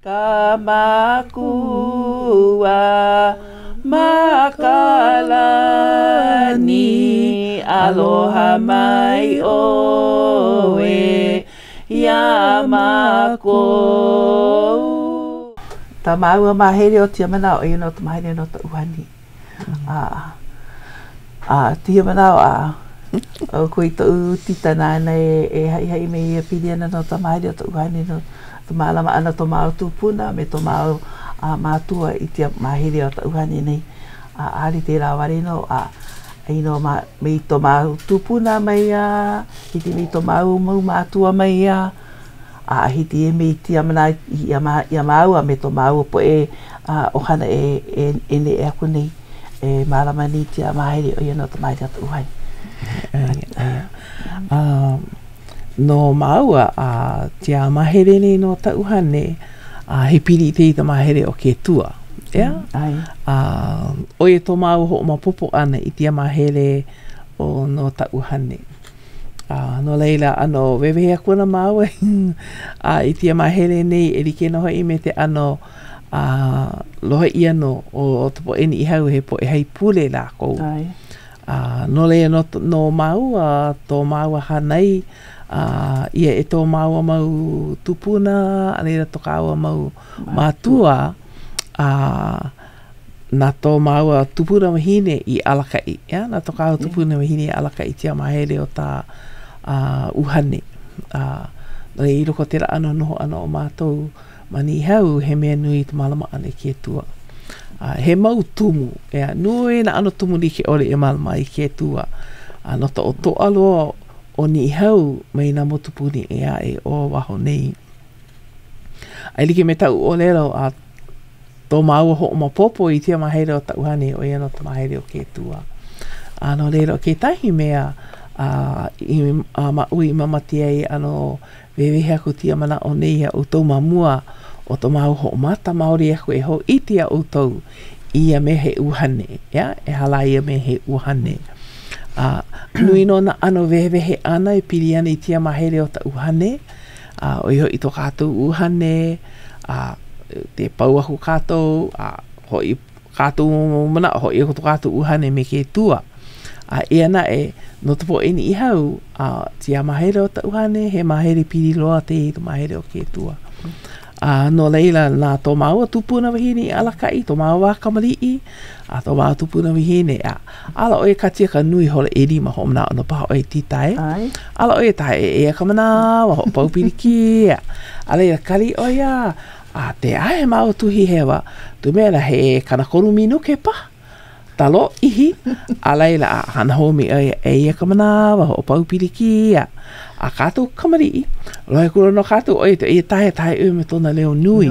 Kamakua makalani aloha mai oe yamako. Ta maua mahere o tia manao e no ta mahere no ta uhani. Tia manao o koe ta titana ana e hai me ia piriana no ta mahere o ta uhani no ta maalama ana to mao tupuna me to mao mātua i tia mahere o ta uhani nei. Ari te raware no ino me to mao tupuna mai hiti me to mao mau mātua mai hiti e me tia mana ia mau me to mao po e ohana e ne e aku nei e marama ni tia mahere o ia no ta mahere o ta uhani. No maua tia mahere nei no ta uhane he piri te i ta mahere o ke tua. Oe tō mau ho ma popo ana i tia mahere o no ta uhane. No leila ano wewe akuna mau i tia mahere nei e rike no hoi me te ano lohe i ano o topo eni i hau he po e hei pule lako. No leila no mau tō mau hanai ia e tō mau mau tupuna aneira toka aua mau mātua na tō mau tupuna mahine i alakai na toka aua tupuna mahine i alakai tia mahere o tā uhane no i roko tera ano noho ano o mātou mani hau he mea nui te malama ane ki e tua he mau tumu nui na ano tumu ni ke ore e malama i ki e tua no ta o to aloa o ni hau mai na motupuni e o waho nei. Ai like me tau o lero tō maua ho o mapopo i tia mahere o ta uhane o ia no ta mahere o ke tua. No lero ke tahi mea maui mamati ai ano wewehe aku tia mana o nei o tau mamua o tō mau ho o mata maori aku e ho i tia o tau ia me he uhane. E hala ia me he uhane. Nui no na ano wehewehe ana e piri ana i tia mahere o ta uhane o iho i tō kātou uhane te pauahu kātou hoi kātou mana hoi i tō kātou uhane me ke tua e ana e no tupo eni i hau tia mahere o ta uhane he mahere piri loa te i tō mahere o ke tua no leila nā tō maua tupuna wahine i alakai tō maua wakamalii tō maua tupuna wahine ala oe katia ka nui hole e rima ho mna ono paha oe titai ala oe tae e ka mana wa ho paupiriki ala ia kali oia te ae mau tuhi hewa tu mea he kana koru minu ke pa talo ihi ala ila hana homi e ka mana wa ho paupiriki kātou kamari loe kura no kātou oe te e tae ue me tōna leo nui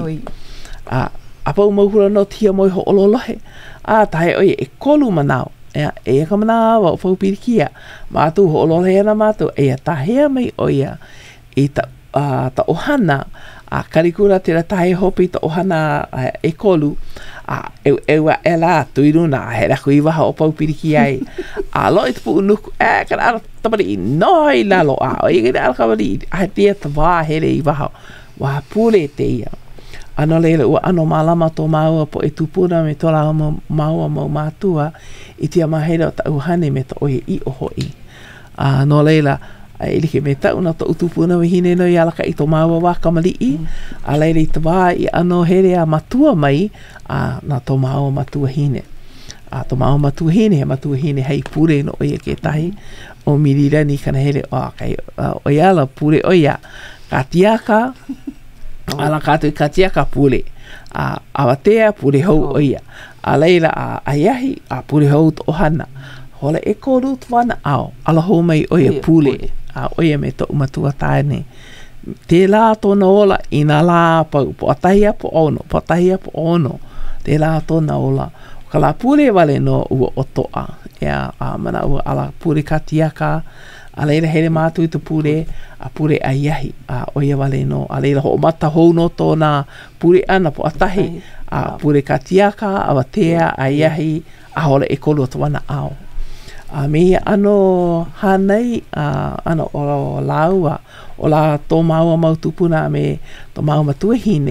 apau maukura no tia moi ho ololohe tae oe e kolu manao e ka manawa o paupirikia mātou ho ololohe ana mātou e tahea mai oia i ta ohana karikura tera tae hopi ta ohana e kolu ewa e la tuiruna he raku i waha o paupiriki ai lo i tupu unuku kana ara tamari i noi lalo o i gina ala kamari a tia ta wā here i waha wā pule te ia ano leila ua ano malama tō maua po e tupuna me tō rao maua mau mātua i tia mahere o ta uhane me ta oe i oho i no leila e like me tau na tō utupuna wahine no i alaka i tō maua wā kamalii a leila i ta wā i ano here a matua mai na tō maua matua hine tō maua matua hine he matua hine hei pure no oia ke tahi o mirirani kana here o iala pure oia ka tiaka ala kātou i ka tiaka pure awatea pure hou oia a leila a iahi a pure hou to ohana hole e kōru tuana ao ala hou mai oia pure oia me tō umatua tāne te lā tōna ola i nā lā pau po atahia po ono te lā tōna ola ka la pure wale no ua otoa mana ua ala pure ka tiaka a leila here mātu i te pure a pure a iahi oia wale no a leila ho mata hou no tōna pure ana po atahi a pure ka tiaka a watea a iahi a hole e kolu atuana ao me ano hanai ano o laua o la tō maua mautupuna me tō maua matua hine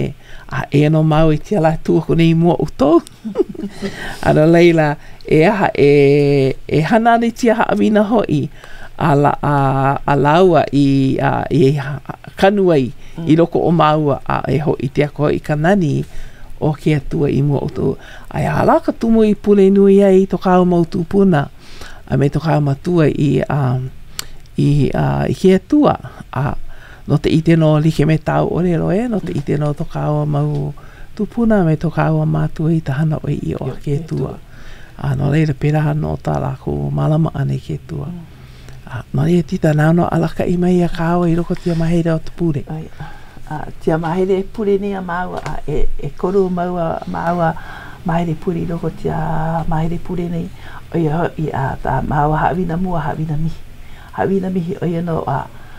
A e no mau I tia la tua ko nei mua utou. Ano leila e aha e hana ni tia haawina hoi a laua I kanu ai I loko o maua a e hoi tia ko I kanani o ke atua I mua utou. Ai halaka tumu I pule nui ai to kao mautu puna. A me to kao matua I ke atua a no te ite no like me tau ore roe, no te ite no to kao mau tupuna me to kao mātua I tahana o I o ke tua. No reira pera no tā lako malama ane ke tua. No reira tita nāno alaka I mai a kao I roko tia maheira o te pure. Tia maheire pure ni a maua, e koru maua maheire pure I roko tia maheire pure nei. O ia tā maua hawina mua hawina mihi. Hawina mihi o ia no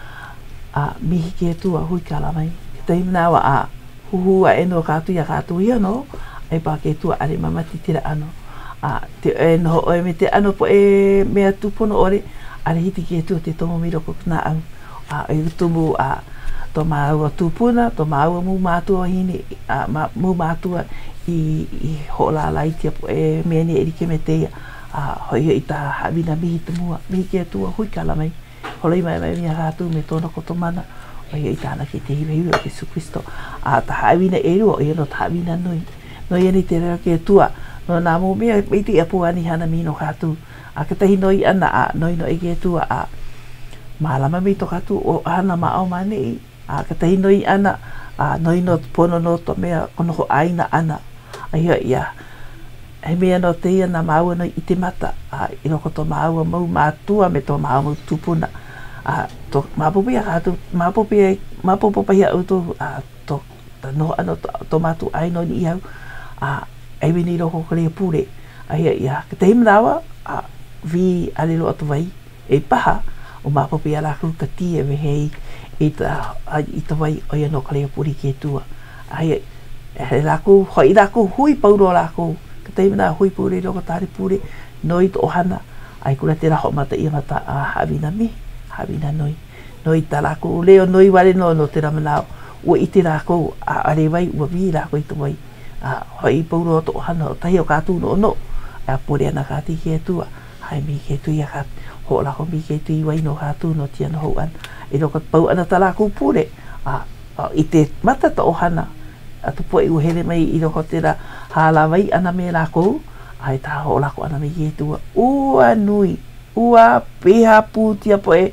mihi ke tua hui kala mai. Ke taimnawa huhua e no kātu ia kātu ia no, e pā ke tua are mamati tira ano. Te e no o e me te ano po e mea tupono ore, are hiti ke tua te tomo miroko kuna au. E utumu to maua tupuna, to maua mu mātua hini, mu mātua I hola laitia po e mea ni erike me teia. Hoi I tā hawina mihi te mua, mihi ke tua hui kala mai. Holei mai mea rātu me tōna kotomana o ia I tāna ki te hiwehiwe o Jesu Christo. Ta hawina eru o ia no ta hawina nui. No ia ni te reo ke tua. No nā mō mea meiti a puani hana mino kātu. Ka tahi noi ana noi no e ke tua mālama mei to kātu o hana mao mane. Ka tahi noi ana noi no pono no to mea kono ho aina ana. Ia he mea no te ia na maua no I te mata I roko to maua mau mātua me to maua tupuna to mapopia kātu mapopia au to no ano to matu aino ni iau e wini roko karea pure ia ke te himrawa vi alelo atu vai e paha o mapopia laku ka tia wehei I ta vai o ia no karea pure ke tua he laku hoi laku hui pauro laku Taimana hui pure roko tari pure noi to ohana ai kura te raho mata ia mata hawina mi hawina noi talako leo noi wale no te ramanao ua I te rako are wai ua vi rako I to wai hoi pauro to ohana o tahi o kātu no pure ana kāti ke tua hai mi ke tu ia kat ho lako mi ke tu I wai no kātu no tia no hou an I roko pau ana talako pure I te mata to ohana atu po I uhere mai I roko te ra hala wai ana me lako ai tā ho lako ana me ke tua ua nui ua peha putia po e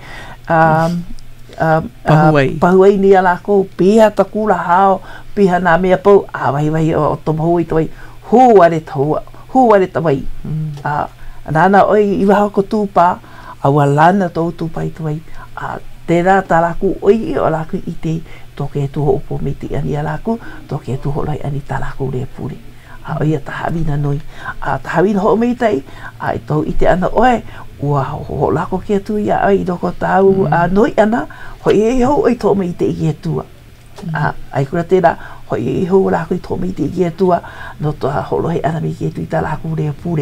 pahuai ni a lako peha takula hao peha nā mea pau wai o toma hui tawai huare tawai nana oi I waha ko tūpā awa lana tau tūpā I tawai tērā tā lako oi o lako I te toke tu ho po miti ani alaku toke tu ho lai ani talaku le puri o ia ta hawina noi ta hawina ho mei tai ai tau I te ana oe ua ho lako ke tu ia ai doko tau noi ana ho e ho ai to mei te ke tu ai kura tera ho e ho lako I to mei te ke tu no to ho loi ana mei ke tu I talaku le puri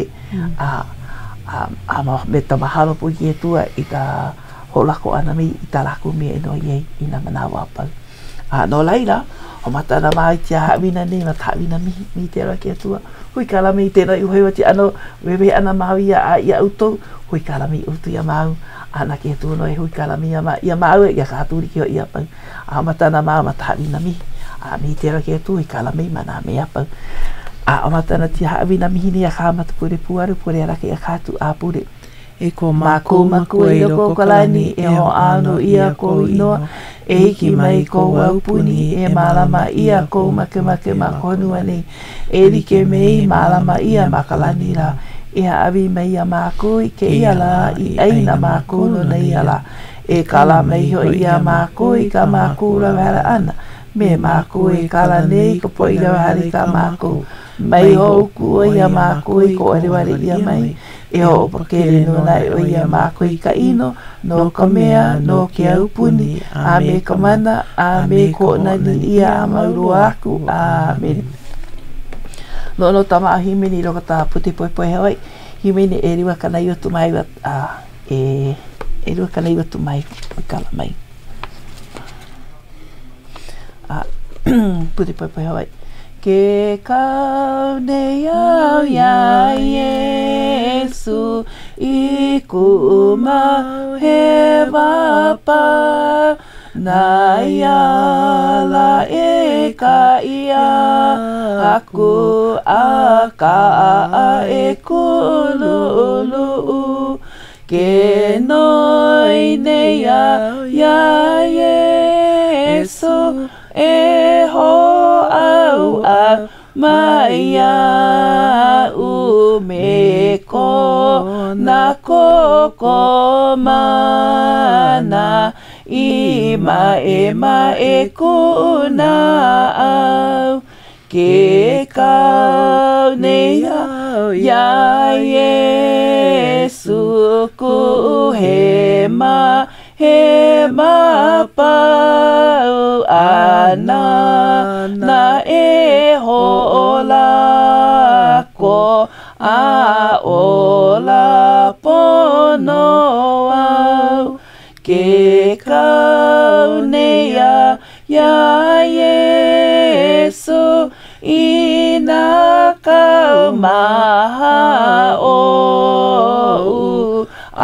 ma me ta mahalo po ke tu I ta ho lako ana mei I talaku me no ye ina manawa pa no laila o mata na mai tia hawina ni ma hawina mi te ra ke tua hui kala mi te rai uhewa ti ano wewe ana mawi ia auto hui kala mi utu ia mau ana ke tu no e hui kala mi ia mau ia kāturi ki o ia pau mata na ma hawina mi mi te ra ke tu hui kala mi mana me apa o mata na tia hawina mi ni a kamata pure puaru pure ara ke kātu pure E ko maku e roko kalani e ho anu ia ko inoa e hiki mai ko waupuni e malama ia ko make makonua nei e rike mei malama ia makalani la e awi mai a maku I ke ia la I aina maku no nei ala e kala mai ho ia maku I ka maku la wera ana me maku e kala nei ko po ia wahari ka maku mai ho ku ia maku I ko ariwari ia mai e o pakere no nai o ia mako I ka ino no ka mea no ke aupuni a me ka mana a me ko nani ia a maurua aku amen no tama a himeni roka tā puti poe hawai himeni e riwa kana iwa tu mai e riwa kana iwa tu mai kala mai puti poe hawai Ke kau nei au ia Yesu I ku mau he wapa Na ia la e ka ia Aku a ka e kululu Ke noi nei au ia Yesu E ho au a Maia u me ko na koko mana I ma e kuna au Ke kau nei au ia Yesu ku he ma pau ana na e hola ko a ola pono au Ke kau nei a ia Yesu ina kau maha o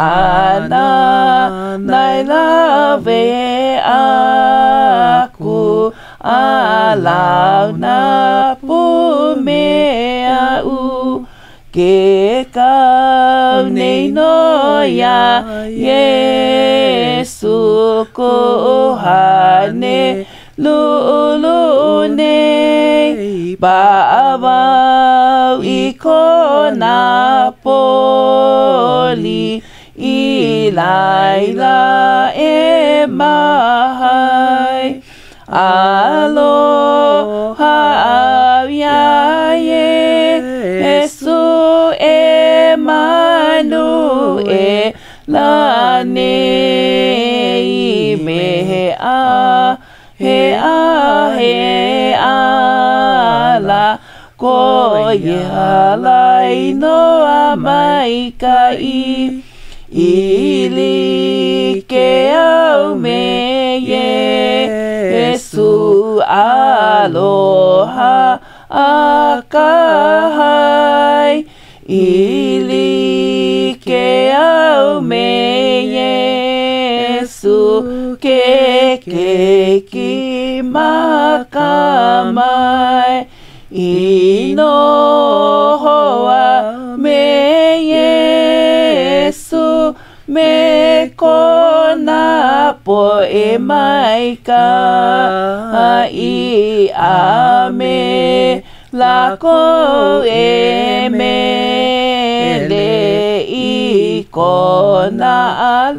ana nai lave aku alau na pume au Ke kau nei no ia Yesu ko hane lulu nei Ba'awau I kona poli I laila e mahai Aloha au ia Yesu e manu e la nei me he a la ko ia lai noa mai ka ili ke au me Yesu aloha akahai ili ke au me Yesu ke ki makamai ino hoa me Yesu me kona po e mai ka I ame la ko e me le I kona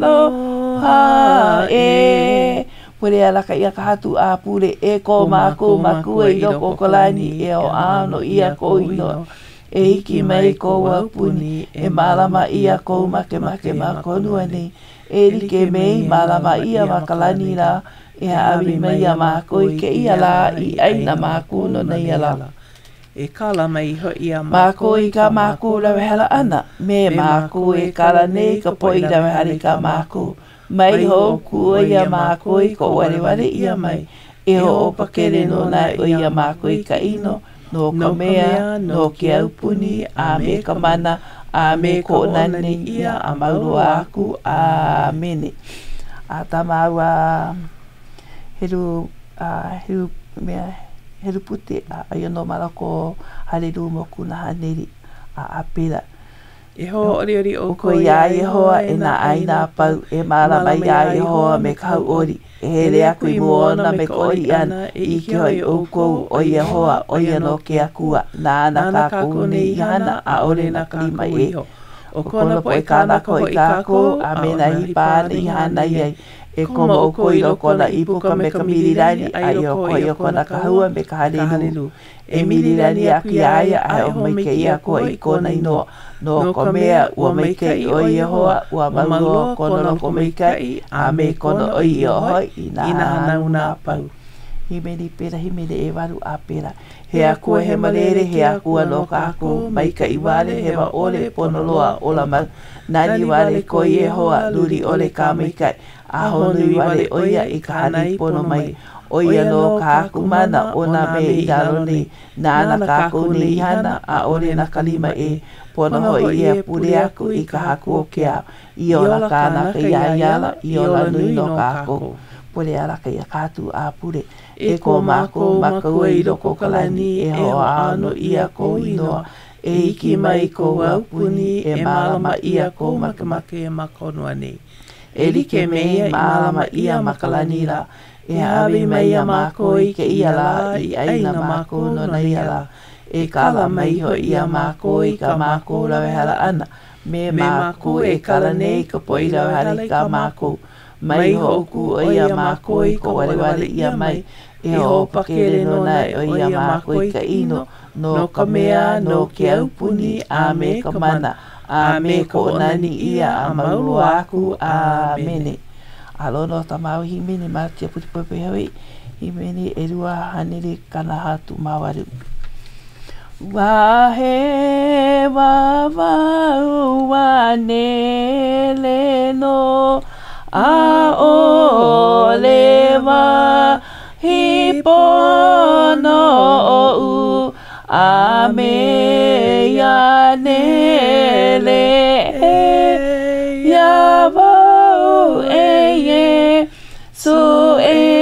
aloha e Pure ala ka ia ka hatu a pure e ko maku e loko kolani e o ano ia ko ino e hiki mai ko wapuni e malama ia ko make ma konua nei e like mei malama ia makalani na e awi mai ia mako I ke ia la I aina maku no nei ala E kala mai ho ia mako I ka maku la hela ana me maku e kala nei ka poi la hali ka maku mai ho ku ia mako I ko wale ia mai e ho pakere no nai o ia mako I ka ino no ka mea no ke aupuni a me ka mana a me ko nani ia a maurua aku a mene a tamau a heru mea heru pute a iono malako haleru moku na haneri a pera E ho ori o ko ia Yehoa e na aina pau e marama ia Yehoa me kau ori e here aku I moona me ko ori ana I ki hoi o kou o Yehoa o ia no ke akua na ana kako ni ihana a ore na klima e o kona po e kana ko I kako a mena I pāne ihana iai e koma o ko I loko na ipuka me ka mirirani a i o ko I o kona kahua me ka halelu e mirirani aku iaia a o mai ke ia ko I kona inoa no ko mea ua mai kei o Yehoa ua maluo kono ko mai kei a me kono o I o hoi I na hanauna pau himeri pera himeri e waru a pera he akua he marere he akua no ka aku mai ka I wale he ma ole pono loa ola ma nani wale ko Yehoa luri ole ka mai kai a honu I wale oia I ka hani pono mai O ia no kāku mana o nā me I lalo nei. Nāna kāku nei hana a ore na kalima e. Pono ho ia pure aku I ka haku o kia. I ola kāna ka ia iala, I ola nui no kāko. Pure ara ka ia kātu a pure. E ko mako makau e roko kalani e hoa ano ia ko inoa. E iki mai ko aupuni e malama ia ko makemake e makonua nei. E like mea I malama ia makalanira. E hawi mai a mako I ke ia la I aina mako no na ia la. E kala mai ho ia mako I ka mako lawe hala ana. Me mako e kala nei ka poi lawe hala ka mako. Mai hoku o ia mako I ko wale ia mai. E ho pakere no nai o ia mako I ka ino. No ka mea no ke aupuni a me ka mana. A me ko nani ia a maulu aku a mene. Alono tamau himene ma tia puti pepe hawi. Himene e rua hanere kana hatu mawaru. Wahe wawau wanele no a ole wa hipono o u a me ya nele ya wau e so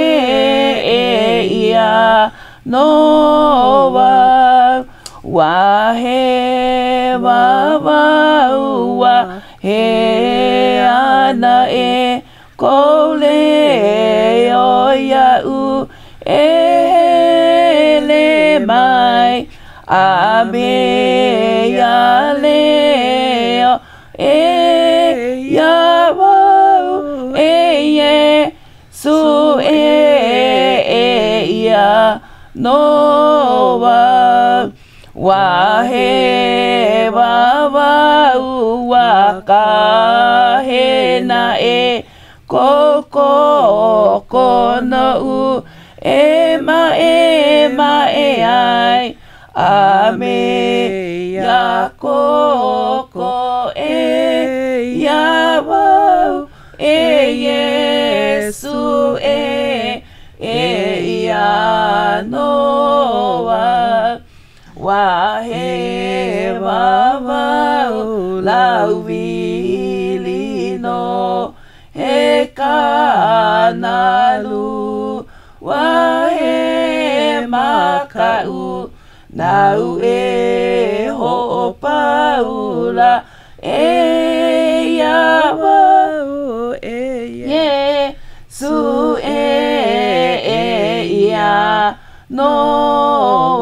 ia no wa he wa he ana e ko le o ya u e le mai a me ya le o e ya wa e su ia no wa he wa ka he na e ko no u e ma e ai a me ya ko e ya wa e Yesu ia no wa he lauwili no he kanalu wa he makau nau e ho paula e ya wa e Yesu ia no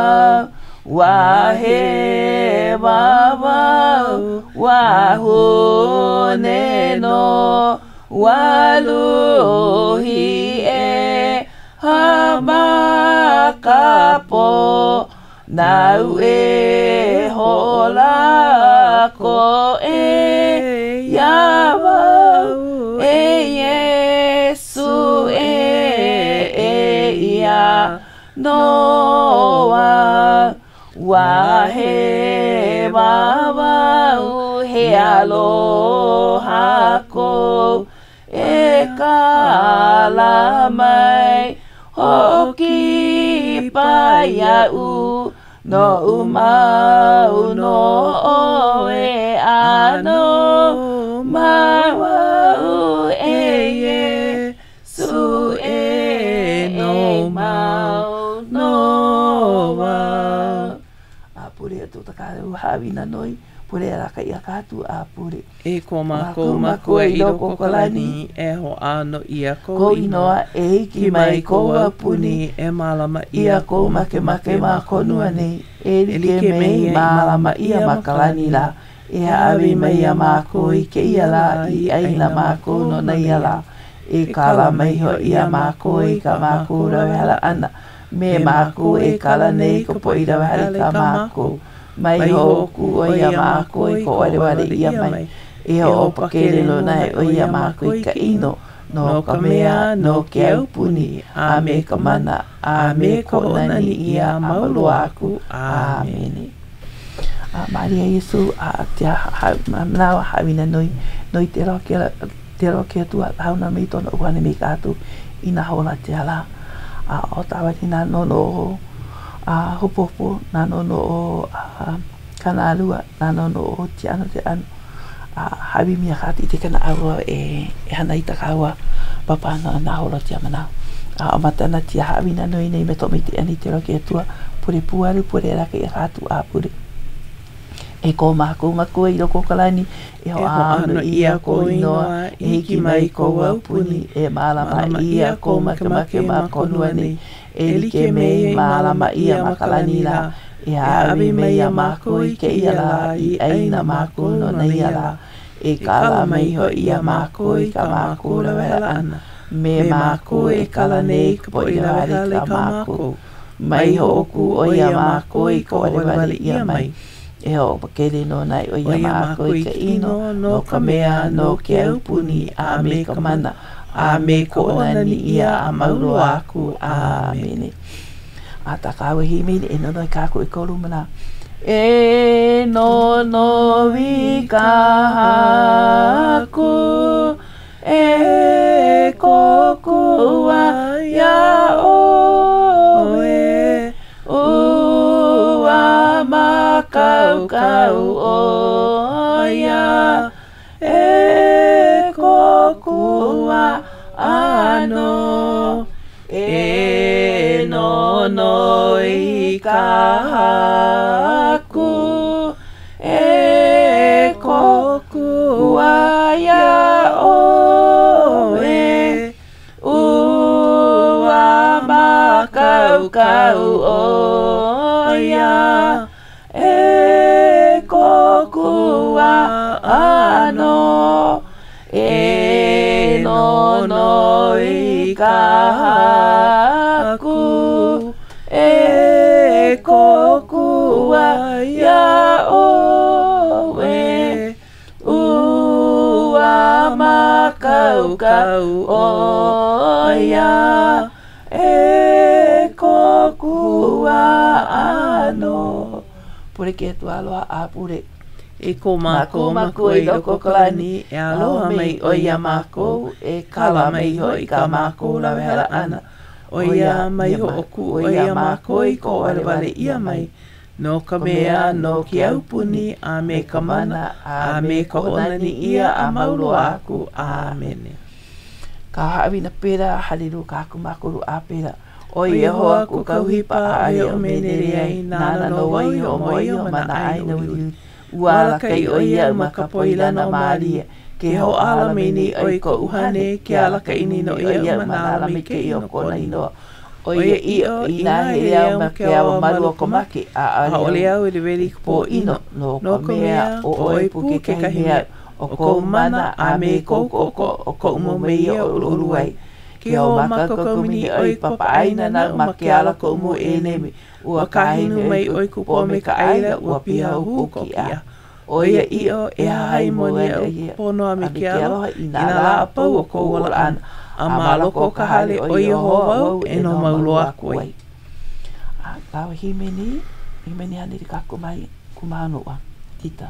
wa he wa hone no wa luhi e hamakapo nau e hola ko e ya e Yesu ia no wa he he aloha ko e kala mai hoki paya u no mau no e ano mau e su no mau no apure tu takare havina noi pure ara kai akatu apure e ko mako e roko kalani e ho ano ia ko inoa e ki mai ko apuni e malama ia ko make mako nuane e like mei malama ia makalani la e avi mai mako I ke ia la I aina mako no na ia la e kala mai ho ia mako I ka mako ra hala ana me mako e kala nei ko poi ra hala ka mako mai hoku o ia mako I ko wale ia mai e o pakere no nai o ia mako I ka ino no ka mea no ke aupuni a me ka mana a me ko nani ia maulu aku amene a Maria Yesu a te manawa hawina noi te roke tua hauna mei tona uane mei kātu ina hola te ala o tawari nā nono o hopopo, nā nono o kanalua, nā nono o te ano hawi mia kati te kana aua e hana i takaua papana nā hola tia manau. O matana tia hawi nā nui nei me to miti ani te roke atua pure puaru, pure raka i rātu a pure. E ko mākou makua i roko kalani, e ho anu ia ko inoa, e hiki mai ko waupuni, e mālama ia ko makemake ma konua nei, e like mei mālama ia makalani la, e awi mei a mākou i ke ia la, i aina mākou no nei a la, e kala mai ho ia mākou i ka mākou la wela ana, me mākou e kala nei ka po i la wale ka mākou, mai ho oku o ia mākou i ka wale ia mai, e o pakere no nai o ia māko i ka ino, no ka mea, no ke aupuni, a me ka mana, a me ko onani ia a mauro aku, amene. A ta kawe hi mene, e nono i kako i koru mana. E nono i ka haku, e kokua ia oe, ua makau kau oia, e kokua ano, e nono i ka haku, e kokua ia oe, ua makau kau oia, e kokua ano, e nono i ka haku, e kokua ia oe, ua makau kau oia, e kokua ano. Pure ke tu aloha a pure. E ko mākou makua i loko kalani, e aloha mai o ia mākou, e kala mai ho i ka mākou la wehara ana. O ia mai ho oku o ia mākou i ko wale ia mai. No ka mea, no ki aupuni, a me ka mana, a me ka onani ia a mauro aku, amene. Ka hawi na pera, haliru ka aku makuru a pera. O ia hoa ku kauhipa, a o mene reai, nana no wai o moi o mana aina uri. Uala kai o ia makapoila na maria, ke ho ala meni o i ko uhane, ke ala ka ini no ia manala me ke i o kona inoa. O ia i o ina he au ma ke awa marua ko maki, a ole au i reweri po ino, no ka mea o oipu ke kahimea, o kou mana a me kouko o kou mo mei o uruai. Ke o makako mini o i papa aina na ma ke ala ko mo e nemi, ua kahinu mai o i kupo me ka aira, ua piha uku ki a. O ia i o e hai moni au pono a me ke aloha ina la apau o kou wala ana, a maloko ka hale o i ho wau e no mauloa koe. A kawa himeni hane ri kako mai kumanoa, tita.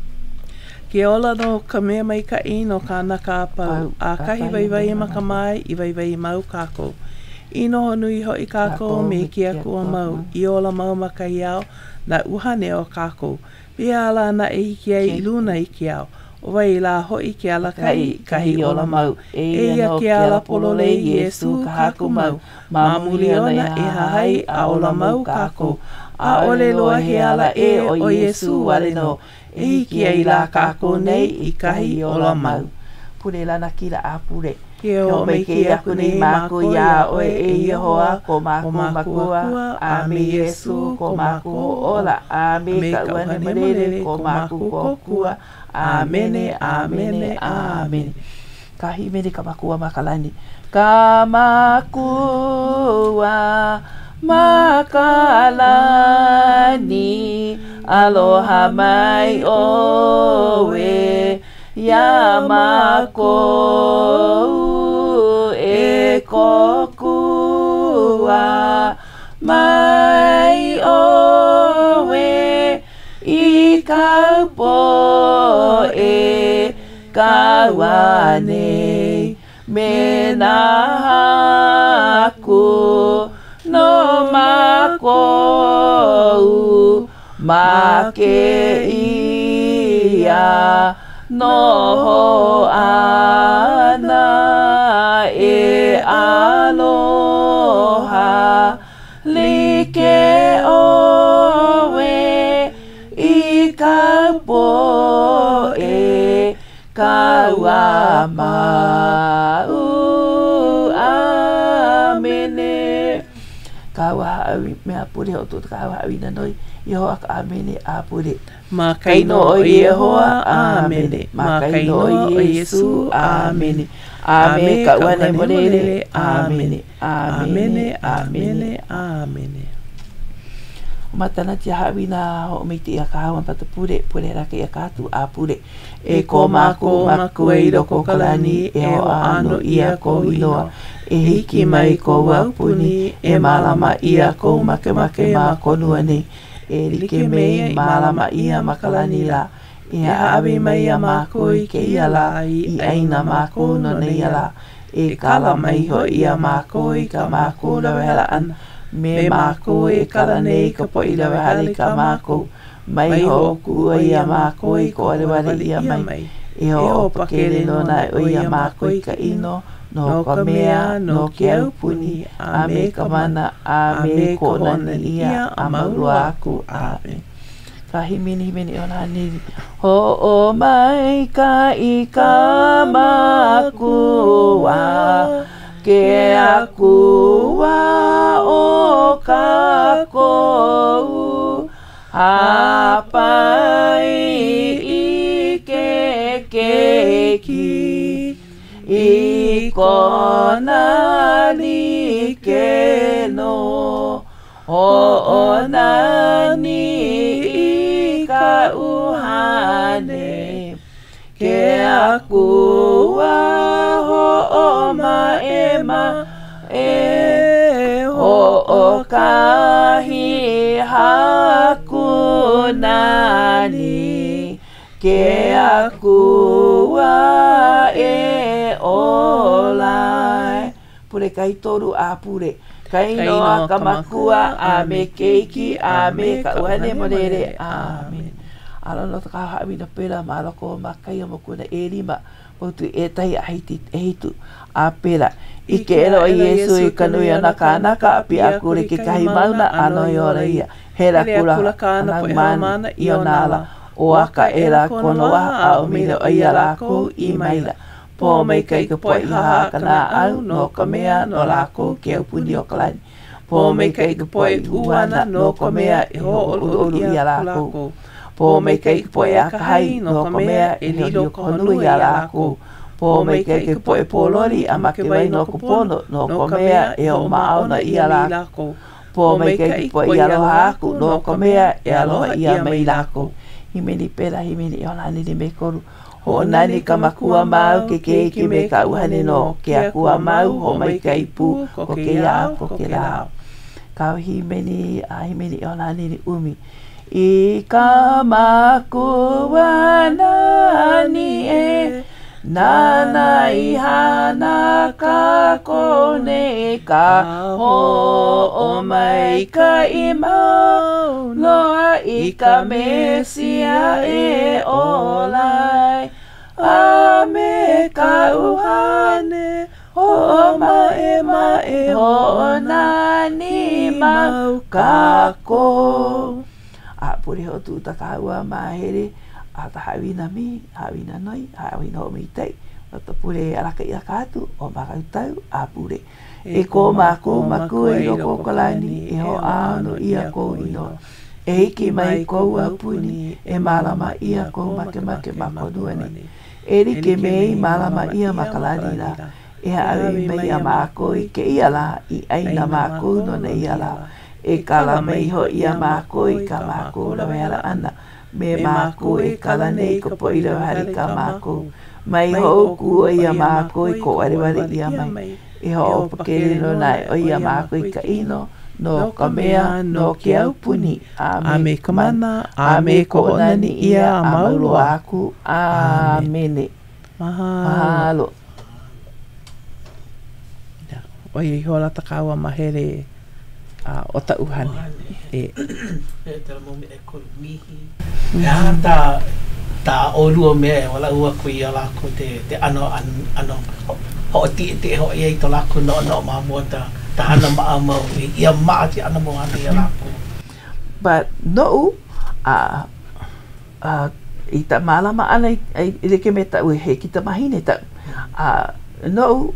Ke ola no ka mea mai ka ino ka naka apau, a kahi waiwai e maka mai i waiwai mau kako. Ino honu i hoi kako me ki a kua mau, i ola mau maka i au, na uhane o kako. Pia ala na e hiki ai i luna i ki au, o wai la hoi ki ala kai, kahi ola mau. E ia ki ala polole i Yesu ka haku mau, mamuli ona e hahai a ola mau kako. A ole loa he ala e o Yesu wale no, e hiki ai la kako nei i kahi ola mau. Pure lana kira a pure. Ke o me ke aku nei mako ia oe e Yehoa, ko mako makua, a me Yesu, ko mako ola, a me ka uane marere, ko mako kokua, amene, amene, amene. Kahi mene ka makua makalani. Ka makua makalani, aloha mai oe, ia mako e kokua mai oe, i kaupo e kawane, me na haku no makou ma ke ia no ana e aloha like owe i ka po e kaua mau amene kaua awi mea pure o tu kaua awi na noi Yehoa ka amene a pure Makaino o Yehoa amene Makaino o Yesu amene Ame ka wane morere amene amene amene amene matana tia hawi na ho me tia ka hawa pata pure ra ke ka tu a pure e ko mako e roko kalani e o ano ia ko inoa e hiki mai ko wapuni e malama ia ko make ma ko nuane e like me malama ia makalani la e awi mai a mako i ke ia la i aina mako no ne ia la e kala mai ho ia mako i ka mako la wela ana me mako e kala nei ka po ila wahali ka mako mai ho ku ia mako i ko ale wale ia mai e ho pakele no na o ia mako i ka ino no ka mea no ke au puni a me ka mana a me ko nani ia a maulua aku a me ka himini o nani ho o mai ka i ka makua ke aku wa o ka kou hapai i ke keiki i kona ni ke no o nani i ka uhane ke aku wa ho ma e ho kahi haku nani ke aku wa e olai pure kai toru a pure kai no kamakua a me keiki a me ka uhane morere amen ala no ka hawi na pera maloko makai mo kuna e lima o tu e tai ahiti e hitu a pera i ke ero i Yesu i kanui ana kānaka api a kure ke kahi mauna ano i ora ia hera kula anang mana i o nala o aka e la kono waha a o mire o ia lako i maila po mai kai ka poi haka na au no ka mea no lako ke upuni o kalani po mai kai ka poi uana no ka mea e ho o ia lako po mai kai ka poi a kahai no ka mea e lilo konu ia lako po mai kai ka poi polori a make mai no ka pono no ka mea e o maona ia lako po mai kai ka poi aloha aku no ka mea e aloha ia mai lako himeni pera himeni o nani ni me koru ho nani ka makua mau ke keiki me ka uhane no ke akua mau ho mai kai pu ko ke iau ko ke lao ka himeni a himeni o nani ni umi I ka makua nani e nana I hana ka kone ka ho o mai ka I mau loa I ka mesia e olai a me ka uhane ho ma e ho nani mau ka ko a pure ho tu ta ka ua mahere a ta hawina mi hawina noi hawina o mi tei o ta pure araka I akatu o maka utau a pure e ko maku e roko kalani e ho ano ia ko ino e iki mai ko ua puni e malama ia ko make mako duane e rike mei malama ia makalani la e awi mei a mako I ke ia la I aina mako no ne ia la e kala mai ho ia mako I ka mako la wera ana me mako e kala nei ko po ira hari ka mako mai ho ku ia mako I ko wari ia mai e ho pakere no nai o ia mako I ka ino no ka mea no ke au puni ame ka mana ame ko nani ia maulu aku amene mahalo o i hola takawa mahere o ta uhane. E tala mo me e kolu mihi. Ya ta olua me wala ua kui ala ko te ano ho ti ho i to la ko no ma mo ta ana ma mo ia ma ti ana mo ana ala ko. But no I ta malama ana I leke me ta ue he ki ta mahine ta no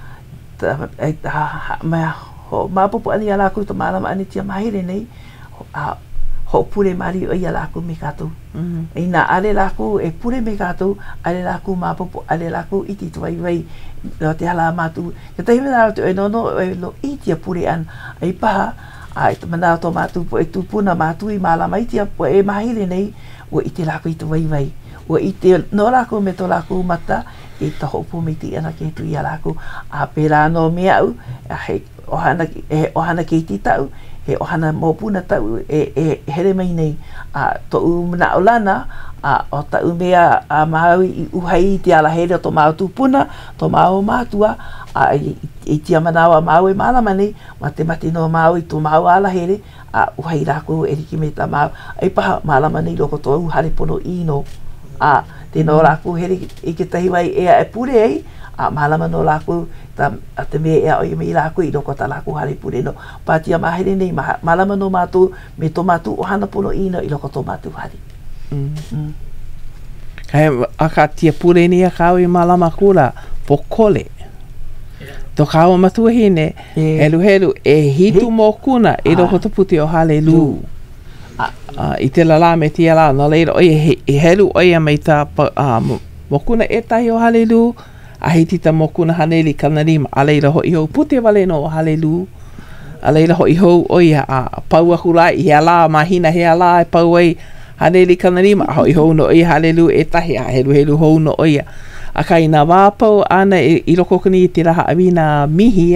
ta ma ho mapopo ani ala ku ta malama ani tia mahine nei ho pure mari o ia laku me katou. Ina ale laku e pure me katou, ale laku mapopo, ale laku iti tu vai no te hala matu. Ke tahi mena te no e lo iti pure an ai paha ai te mana to matu po e tupuna matu I malama iti po e mahire nei o iti laku itu vai. O iti no laku me to laku mata e ta hopu me ti ana ke tu ia laku a pera no me au he ohana ke ti tau he ohana mopuna tau e here mai nei to umna olana o ta umea mau I uhai te ala here to mau tupuna to mau matua I tia manawa mau e malama nei mate no mau I to mau ala here uhai rako e riki me ta mau ai paha malama nei loko to uhare pono ino te no rako here I ke tahi wai e pure ei malama no laku te me e o I me laku I loko ta laku hare pure no patia mahere nei malama no matu me to matu ohana pono ino I loko to matu hare. Kai aka tia pure ni a kau I malama kula pokole. To kau matua hine helu e hitu mo kuna I loko to puti o hallelu. I te lala me tia la no leiro oia helu oia mai ta mo kuna e tahi o hallelu a hiti ta mokuna haneli kanarima a leira ho I hou pute wale no o halelu a leira ho I hou oia a paua hula I hea la mahina hea la e pau ai haneli kanarima a ho I hou no oia halelu e tahi a helu hou no oia a kai na wāpau ana I loko kani I te raha awina mihi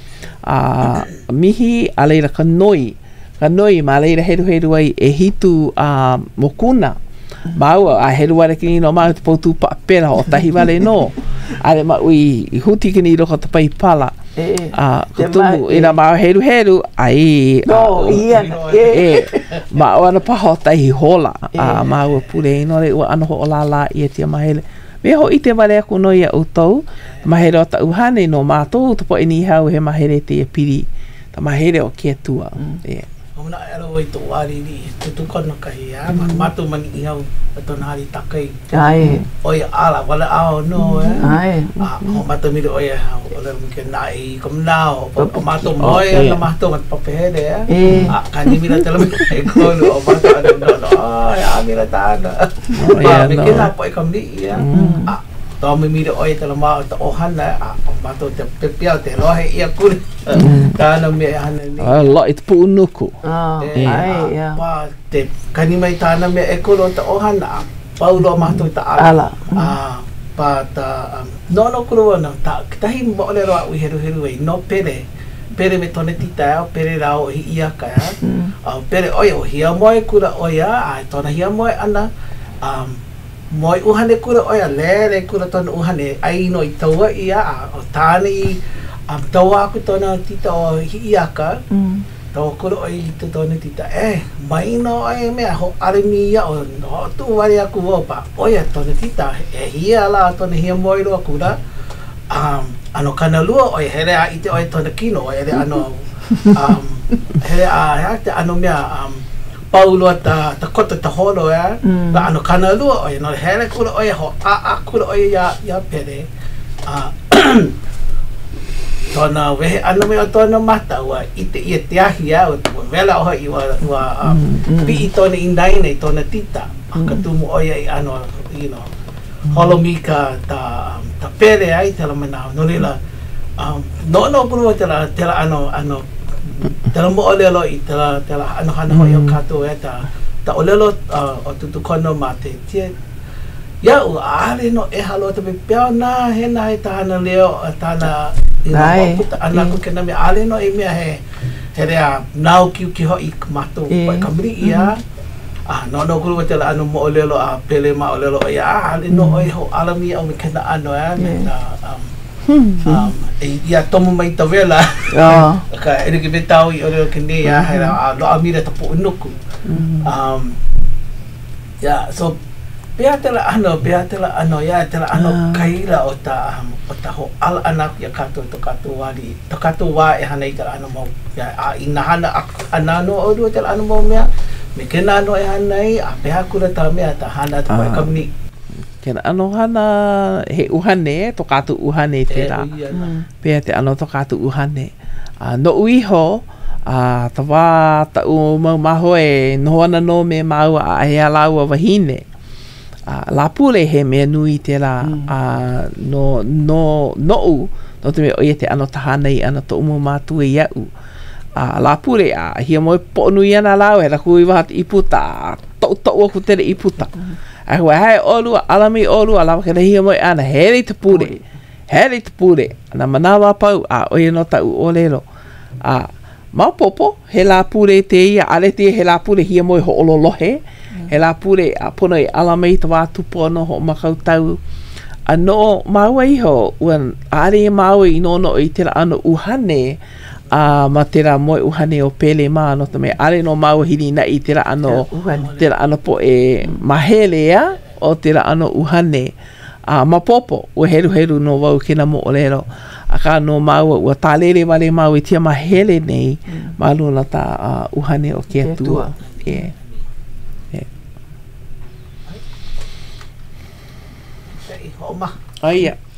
mihi a leira kanoi ma leira helu ai e hitu mokuna Maua a helu wale kini no mau te poutu pera o tahi wale no. Ale ma ui huti kini loko te pai pala. Kutumu ina mau helu ai. No, ia. Ma ana paha o tahi hola. Maua pule ino le ua ano ho o la ia tia mahele. Me ho I te wale aku no ia utou. Mahere o ta uhane no mātou te po ini hau he mahere te piri. Ta mahere o kia tua. Ona ero I to wari ni tutu kono kai matu mani I hau to nari takai oia ala wala ao no o matu mi oia hau ola mi nai kom nao o matu moi na matu mat papere kani mi tela e kono o matu no ya mi ta na mi kena po kom ni ia to mi oia tela ma to ohana o matu te pepia te lohe ia kur kana me hana ni lo it punuku pa te kani mai tana me e kolo ta ohana paulo mato ta ala pa ta no kuro na ta tahi mo le ro u heru ai no pere me tone tita pere rao hi ia ka pere oio hia moi kura oia ai tona hia moi ana moi uhane kura oia le kura tona uhane ai no I taua ia o tani taua ku tona tita o hi ia ka Tau kuro oi tu tone tita mai no me ho arimi ia o no tu wari aku opa oia tone tita hia la tone hia moi ro aku da ano kana lua oi here a ite oi tone kino oi ele ano here a te ano mea paulo ta kota ta holo la ano kana lua oi no here kuro oi ho a kuro oi ya pere Tona wehe ana me o tona mata ua ite ia te ahi au vela oha I wa pi I tona indai nei tona tita akatumu oia I ano holomika ta pere ai tela manao no rila no kuru tela ano tela mo olelo I tela ano hana hoi o kato ta olelo o tutu kono mate tie ya u ale no halo te pepea na hena ta hana leo tana ana ko kena me ale no me he rea nau ki ho I mato pa kamri ia no kuru tela ano mo olelo pele ma olelo ia ale no ho alami au me kena ano me ia tomo mai ta vela ka ere ke betau I ore ke ne ya hera lo amira ta po nuku ya so pea tela ano ya tela ano kaila o ta ho al anak ya kato to kato wali to kato wa e hana I tela ano mo ya ina hana anano o do tela ano mo me kena no e hana I a pea kula ta me ta hana ta ka kamni kena ano hana he uhane to kato uhane tela pea te ano to kato uhane no uiho tawa ta u maho e no ana no me mau a he ala wa wahine la pule he me nui te la no te me oie te ano tahana I ana to umu mātua I au la pule hia moe po nui ana lau e raku I wahat I puta to ku tere I puta a hua hae olua alami olua lawa kena hia moe ana here te pule ana manawa pau oie no tau o lelo mau popo he la pule te ia ale te he la pule hia moe ho ololohe he la pule pono I alamei te wātu pono ho makau tau no maua iho uan are maua I nono I tera ano uhane ma tera moe uhane o pele maa no tame are no maua hini na I tera ano po e mahele ya o tera ano uhane ma popo ua heru no wau kena mo o lero aka no maua ua tālele wale maua I tia mahele nei ma luna ta uhane o kia tua Oma. Ai